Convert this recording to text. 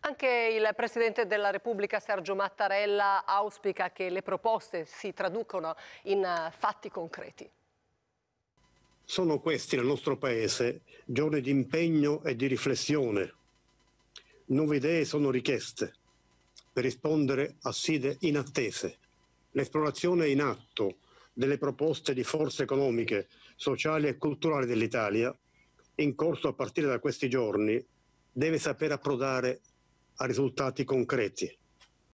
Anche il Presidente della Repubblica Sergio Mattarella auspica che le proposte si traducano in fatti concreti. Sono questi nel nostro Paese giorni di impegno e di riflessione. Nuove idee sono richieste per rispondere a sfide inattese. L'esplorazione è in atto delle proposte di forze economiche, sociali e culturali dell'Italia, in corso a partire da questi giorni, deve saper approdare a risultati concreti.